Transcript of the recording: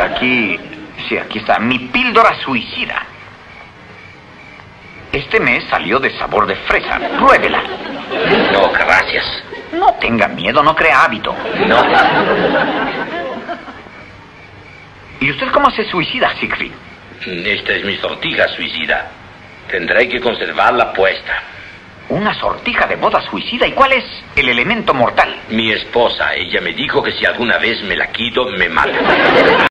Aquí... Sí, aquí está. Mi píldora suicida. Este mes salió de sabor de fresa. Pruébela. No, gracias. No tenga miedo, no crea hábito. No. ¿Y usted cómo se suicida, Siegfried? Esta es mi sortija suicida. Tendré que conservarla puesta. Una sortija de boda suicida. ¿Y cuál es el elemento mortal? Mi esposa, ella me dijo que si alguna vez me la quito, me mata.